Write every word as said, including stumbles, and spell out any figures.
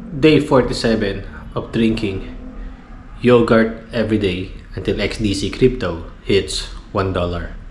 Day forty-seven of drinking yogurt every day until X D C crypto hits one dollar.